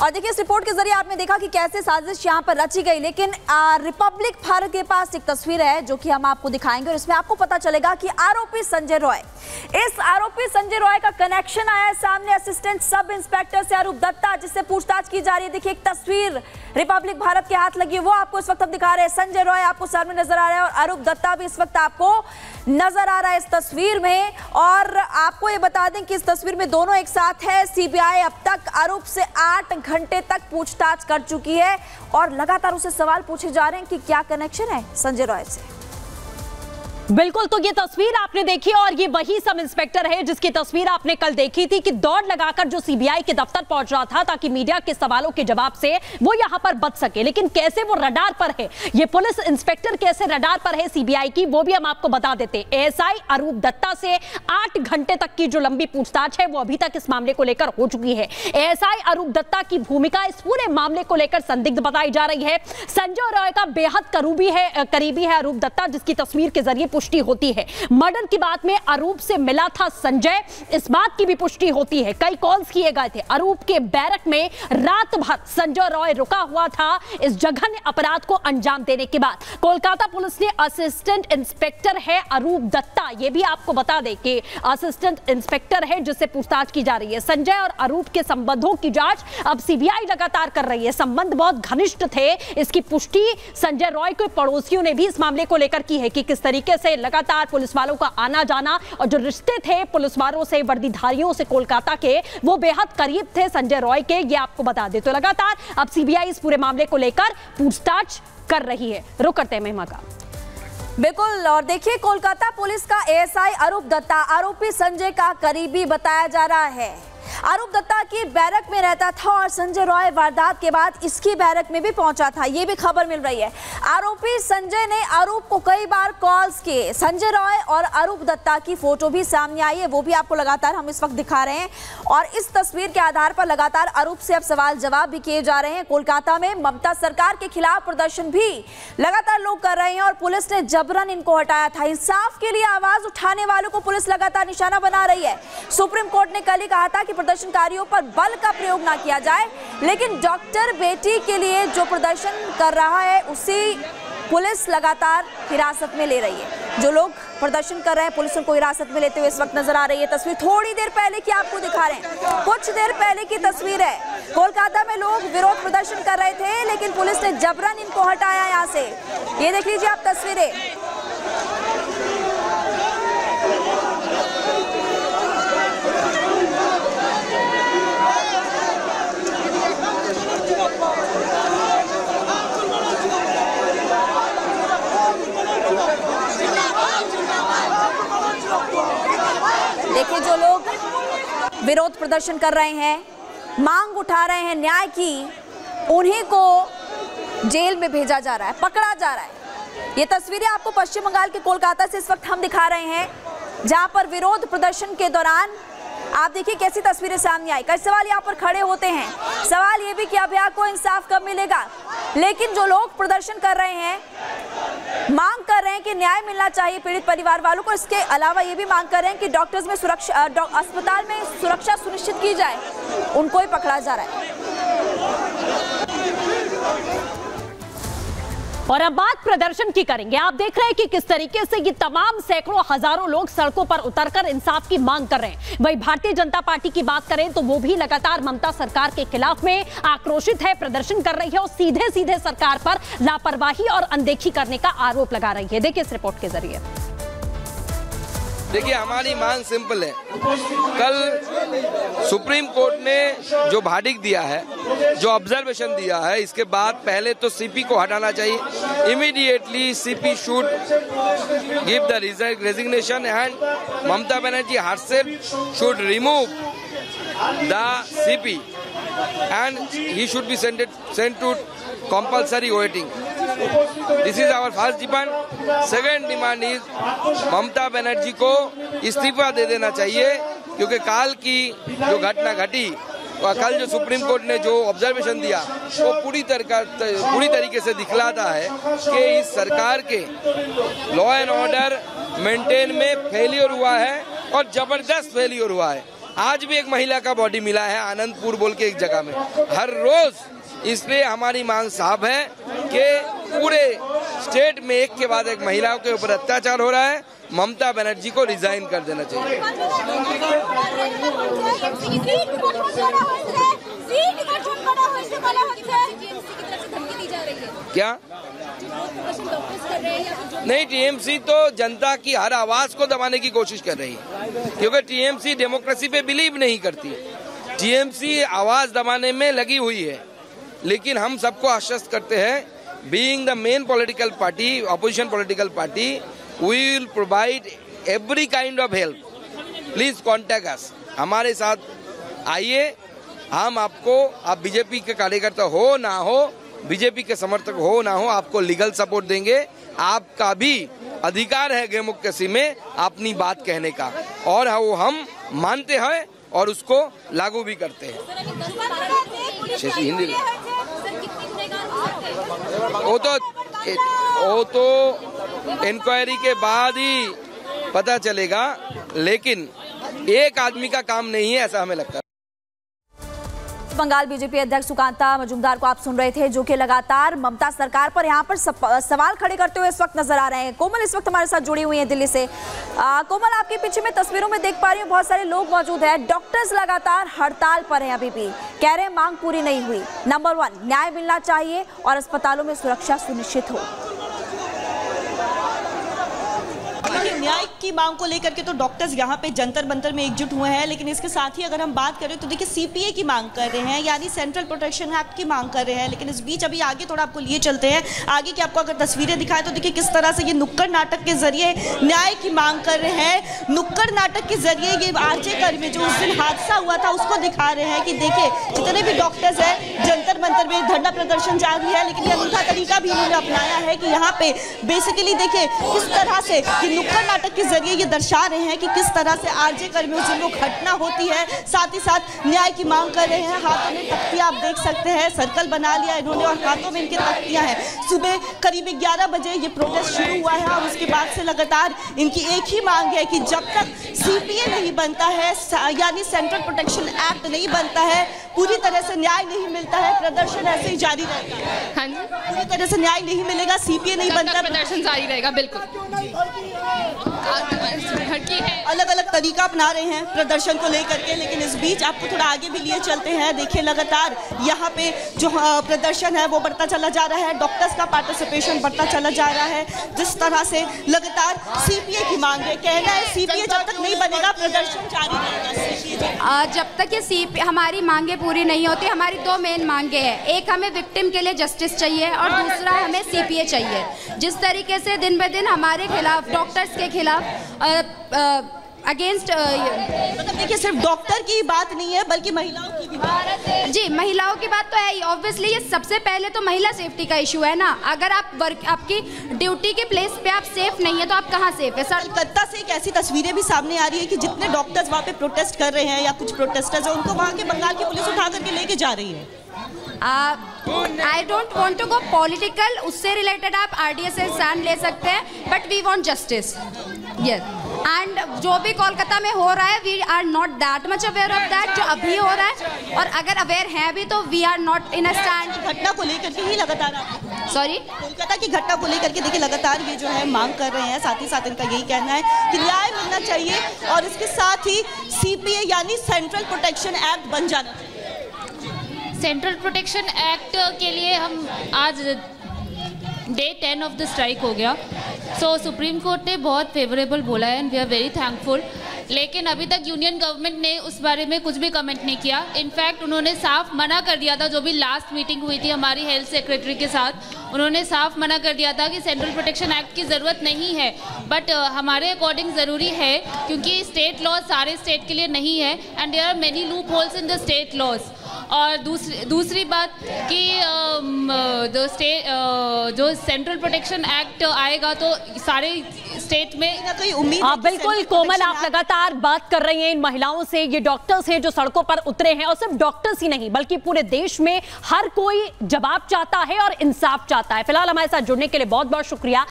और देखिए इस रिपोर्ट के जरिए आपने देखा कि कैसे साजिश यहाँ पर रची गई, लेकिन रिपब्लिक भारत के पास एक तस्वीर है जो कि हम आपको दिखाएंगे और इसमें आपको पता चलेगा कि आरोपी संजय रॉय, इस आरोपी संजय रॉय का कनेक्शन आया है सामने असिस्टेंट सब इंस्पेक्टर से अरूप दत्ता, जिससे पूछताछ की जा रही है। देखिए एक तस्वीर रिपब्लिक भारत के हाथ लगी है, वो आपको इस वक्त हम दिखा रहे हैं। संजय रॉय आपको सामने नजर आ रहा है और अरूप दत्ता भी इस वक्त आपको नजर आ रहा है इस तस्वीर में। और आपको ये बता दें कि इस तस्वीर में दोनों एक साथ है। सीबीआई अब तक अरूप से 8 घंटे तक पूछताछ कर चुकी है और लगातार उसे सवाल पूछे जा रहे हैं कि क्या कनेक्शन है संजय रॉय से। बिल्कुल, तो ये तस्वीर आपने देखी और ये वही सब इंस्पेक्टर है जिसकी तस्वीर आपने कल देखी थी कि दौड़ लगाकर जो सीबीआई के दफ्तर पहुंच रहा था ताकि मीडिया के सवालों के जवाब से वो यहां पर बच सके। लेकिन कैसे वो रडार पर है, ये पुलिस इंस्पेक्टर कैसे रडार पर है सीबीआई की, वो भी हम आपको बता देते। एएसआई अरूप दत्ता से 8 घंटे तक की जो लंबी पूछताछ है वो अभी तक इस मामले को लेकर हो चुकी है। एएसआई अरूप दत्ता की भूमिका इस पूरे मामले को लेकर संदिग्ध बताई जा रही है। संजय रॉय का बेहद करीबी है अरूप दत्ता, जिसकी तस्वीर के जरिए पुष्टि होती है। मर्डर की बात में अरूप से मिला था संजय, इस बात की भी पुष्टि होती है। कई कॉल्स किए गए थे। अरूप के बैरक में रात भर संजय रॉय रुका हुआ था इस जघन्य अपराध को अंजाम देने के बाद। कोलकाता पुलिस ने असिस्टेंट इंस्पेक्टर है अरूप दत्ता, यह भी आपको बता दें कि असिस्टेंट इंस्पेक्टर है जिससे पूछताछ की जा रही है। संजय और अरूप के संबंधों की जांच अब सीबीआई लगातार कर रही है। संबंध बहुत घनिष्ठ थे, इसकी पुष्टि संजय रॉय के पड़ोसियों ने भी इस मामले को लेकर की है कि किस तरीके से लगातार पुलिस वालों का आना जाना और जो रिश्ते थे पुलिस वालों से, वर्दीधारियों से कोलकाता के, वो बेहद करीब थे संजय रॉय के, ये आपको बता दे। तो लगातार अब सीबीआई इस पूरे मामले को लेकर पूछताछ कर रही है। रुक करते हैं महिमा का। बिल्कुल, और देखिए कोलकाता पुलिस का एएसआई अरूप दत्ता आरोपी संजय का करीबी बताया जा रहा है। अरूप दत्ता की बैरक में रहता था और संजय रॉय वारदात के बाद इसकी बैरक में भी पहुंचा था, ये भी खबर मिल रही है। आरोपी संजय ने अरूप को कई बार कॉल्स किए। संजय रॉय और अरूप दत्ता की फोटो भी सामने आई है, वो भी आपको लगातार हम इस वक्त दिखा रहे हैं। और इस तस्वीर के आधार पर लगातार अरूप से अब सवाल जवाब भी किए जा रहे हैं। कोलकाता में ममता सरकार के खिलाफ प्रदर्शन भी लगातार लोग कर रहे हैं और पुलिस ने जबरन इनको हटाया था। इंसाफ के लिए आवाज उठाने वालों को पुलिस लगातार निशाना बना रही है। सुप्रीम कोर्ट ने कल ही कहा था कि प्रदर्शनकारियों पर बल का प्रयोग ना किया जाए, लेकिन डॉक्टर बेटी के लिए जो प्रदर्शन कर रहा है उसी पुलिस लगातार हिरासत में ले रही है। जो लोग प्रदर्शन कर रहे हैं पुलिस उनको हिरासत में लेते हुए इस वक्त नजर आ रही है। तस्वीर थोड़ी देर पहले की आपको दिखा रहे हैं, कुछ देर पहले की तस्वीर है। कोलकाता में लोग विरोध प्रदर्शन कर रहे थे लेकिन पुलिस ने जबरन इनको हटाया यहाँ से। ये देख लीजिए आप तस्वीरें। देखिए जो लोग विरोध प्रदर्शन कर रहे हैं, मांग उठा रहे हैं न्याय की, उन्हीं को जेल में भेजा जा रहा है, पकड़ा जा रहा है। ये तस्वीरें आपको पश्चिम बंगाल के कोलकाता से इस वक्त हम दिखा रहे हैं, जहां पर विरोध प्रदर्शन के दौरान आप देखिए कैसी तस्वीरें सामने आई। कई सवाल यहाँ पर खड़े होते हैं। सवाल ये भी कि अभिया को इंसाफ कब मिलेगा, लेकिन जो लोग प्रदर्शन कर रहे हैं, मांग कर रहे हैं कि न्याय मिलना चाहिए पीड़ित परिवार वालों को। इसके अलावा ये भी मांग कर रहे हैं कि डॉक्टर्स में सुरक्षा, अस्पताल में सुरक्षा सुनिश्चित की जाए, उनको ही पकड़ा जा रहा है। और अब बात प्रदर्शन की करेंगे। आप देख रहे हैं कि किस तरीके से ये तमाम सैकड़ों हजारों लोग सड़कों पर उतरकर इंसाफ की मांग कर रहे हैं। वही भारतीय जनता पार्टी की बात करें तो वो भी लगातार ममता सरकार के खिलाफ में आक्रोशित है, प्रदर्शन कर रही है और सीधे सीधे सरकार पर लापरवाही और अनदेखी करने का आरोप लगा रही है। देखिए इस रिपोर्ट के जरिए। देखिए हमारी मांग सिंपल है। कल सुप्रीम कोर्ट ने जो भार्डिक्ट दिया है, जो ऑब्जर्वेशन दिया है, इसके बाद पहले तो सीपी को हटाना चाहिए। Immediately CP should give the resignation and Mamata Banerjee herself should remove the CP and he should be sent to compulsory waiting. This is our first demand. Second demand is Mamata Banerjee को इस्तीफा दे देना चाहिए, क्योंकि काल की जो घटना घटी और कल जो सुप्रीम कोर्ट ने जो ऑब्जर्वेशन दिया वो पूरी तरीके से दिखलाता है कि इस सरकार के लॉ एंड ऑर्डर मेंटेन में फेलियर हुआ है और जबरदस्त फेलियर हुआ है। आज भी एक महिला का बॉडी मिला है आनंदपुर बोल के एक जगह में हर रोज। इसलिए हमारी मांग साफ है कि पूरे स्टेट में एक के बाद एक महिलाओं के ऊपर अत्याचार हो रहा है। ममता बनर्जी को रिजाइन कर देना चाहिए। क्या नहीं, टीएमसी तो जनता की हर आवाज को दबाने की कोशिश कर रही है, क्योंकि टीएमसी डेमोक्रेसी पे बिलीव नहीं करती है। टीएमसी आवाज दबाने में लगी हुई है, लेकिन हम सबको आश्वस्त करते हैं, being the main political party, opposition political party, we will provide every kind of help. Please contact us, हमारे साथ आइए। हम आपको, आप बीजेपी के कार्यकर्ता हो ना हो, बीजेपी के समर्थक हो ना हो, आपको लीगल सपोर्ट देंगे। आपका भी अधिकार है डेमोक्रेसी में अपनी बात कहने का, और वो हम मानते हैं और उसको लागू भी करते हैं। हिंदी वो तो इंक्वायरी के बाद ही पता चलेगा, लेकिन एक आदमी का काम नहीं है ऐसा हमें लगता है। बंगाल बीजेपी अध्यक्ष सुकांता मजूमदार को आप सुन रहे थे, जो कि लगातार ममता सरकार पर यहाँ पर सवाल खड़े करते हुए इस वक्त नजर आ रहे हैं। कोमल इस वक्त हमारे साथ जुड़ी हुई हैं दिल्ली से। कोमल, आपके पीछे में तस्वीरों में देख पा रही हूँ बहुत सारे लोग मौजूद हैं। डॉक्टर्स लगातार हड़ताल पर हैं, अभी भी कह रहे हैं मांग पूरी नहीं हुई। नंबर 1, न्याय मिलना चाहिए और अस्पतालों में सुरक्षा सुनिश्चित हो। न्याय की मांग को लेकर के तो डॉक्टर्स यहाँ पे जंतर मंतर में एकजुट हुए हैं, लेकिन इसके साथ ही अगर हम बात करें तो देखिए सीपीए की मांग कर रहे हैं, यानी सेंट्रल प्रोटेक्शन एक्ट की मांग कर रहे हैं। लेकिन इस बीच अभी आगे थोड़ा आपको लिए चलते हैं, आगे की आपको अगर तस्वीरें दिखाएं तो देखिए किस तरह से ये नुक्कड़ नाटक के जरिए न्याय की मांग कर रहे हैं। नुक्कड़ नाटक के जरिए ये आरजे में जो उस दिन हादसा हुआ था उसको दिखा रहे हैं कि देखिए जितने भी डॉक्टर्स हैं जंतर मंतर में धरना प्रदर्शन जारी है, लेकिन ये अनूठा तरीका भी उन्होंने अपनाया है कि यहाँ पे बेसिकली देखिए किस तरह से नुक्कड़ नाटक के जरिए ये दर्शा रहे हैं कि किस तरह से आरजे में उस दिन वो घटना होती है, साथ ही साथ न्याय की मांग कर रहे हैं। हाथों में तख्तियां आप देख सकते हैं, सर्कल बना लिया इन्होंने और हाथों में इनकी तख्तियां हैं। सुबह करीब 11 बजे ये प्रोटेस्ट शुरू हुआ है और उसके बाद से लगातार इनकी एक ही मांग है कि जब तक सीपीए नहीं बनता है, यानी सेंट्रल प्रोटेक्शन एक्ट नहीं बनता है, पूरी तरह से न्याय नहीं मिलता है, प्रदर्शन ऐसे ही जारी रहेगा। हाँ जी, पूरी तरह से न्याय नहीं मिलेगा, सीपीए नहीं बनता, प्रदर्शन जारी रहेगा। बिल्कुल अलग अलग तरीका अपना रहे हैं प्रदर्शन को लेकर के, लेकिन इस बीच आपको थोड़ा आगे भी लिए चलते हैं। देखिए लगातार यहाँ पे जो प्रदर्शन है वो बढ़ता चला जा रहा है, डॉक्टर्स का पार्टिसिपेशन बढ़ता चला जा रहा है। जिस तरह से लगातार सीपीए की मांग है, कहना है सीपीए जब तक नहीं बनेगा प्रदर्शन जारी रहेगा। जब तक ये हमारी मांगे पूरी नहीं होती, हमारी 2 मेन मांगे हैं। एक, हमें विक्टिम के लिए जस्टिस चाहिए और दूसरा हमें सीपीए चाहिए। जिस तरीके से दिन ब दिन हमारे खिलाफ, डॉक्टर्स के खिलाफ अगेंस्ट, मतलब देखिए सिर्फ डॉक्टर की बात नहीं है बल्कि महिलाओं की भी बात है। जी, महिलाओं की बात तो है ही। ऑब्वियसली ये सबसे पहले तो महिला सेफ्टी का इशू है ना। अगर आप आपकी ड्यूटी के प्लेस पे आप सेफ नहीं है तो आप कहाँ सेफ है? सर, कलकत्ता से एक ऐसी तस्वीरें भी सामने आ रही है कि जितने डॉक्टर्स वहाँ पे प्रोटेस्ट कर रहे हैं या कुछ प्रोटेस्टर्स हैं उनको वहाँ के बंगाल की पुलिस उठा करके लेके जा रही है। I don't want to go political, उससे रिलेटेड आप RDS से स्टैंड ले सकते हैं, but we want justice. Yes, and जो भी कोलकाता में हो रहा है we are not that much aware of that, जो अभी हो रहा है, और अगर अवेयर हैं भी तो we are not in a stand. घटना को लेकर के ही लगातार सॉरी कोलकाता की घटना को लेकर के देखिए लगातार ये जो है मांग कर रहे हैं। साथ ही साथ इनका यही कहना है कि न्याय मिलना चाहिए और इसके साथ ही सीपीए यानी सेंट्रल प्रोटेक्शन एक्ट बन जाना चाहिए। सेंट्रल प्रोटेक्शन एक्ट के लिए हम आज डे 10 ऑफ द स्ट्राइक हो गया। सो सुप्रीम कोर्ट ने बहुत फेवरेबल बोला है and we are very thankful, लेकिन अभी तक यूनियन गवर्नमेंट ने उस बारे में कुछ भी कमेंट नहीं किया। इनफैक्ट उन्होंने साफ मना कर दिया था, जो भी लास्ट मीटिंग हुई थी हमारी हेल्थ सेक्रेटरी के साथ, उन्होंने साफ मना कर दिया था कि सेंट्रल प्रोटेक्शन एक्ट की ज़रूरत नहीं है। बट हमारे अकॉर्डिंग ज़रूरी है, क्योंकि स्टेट लॉज सारे स्टेट के लिए नहीं है and there are many loophole in the state laws. और दूसरी बात कि जो सेंट्रल प्रोटेक्शन एक्ट आएगा तो सारे स्टेट में कोई उम्मीद। हाँ बिल्कुल कोमल, आप लगातार बात कर रही हैं इन महिलाओं से। ये डॉक्टर्स हैं जो सड़कों पर उतरे हैं, और सिर्फ डॉक्टर्स ही नहीं बल्कि पूरे देश में हर कोई जवाब चाहता है और इंसाफ चाहता है। फिलहाल हमारे साथ जुड़ने के लिए बहुत बहुत शुक्रिया।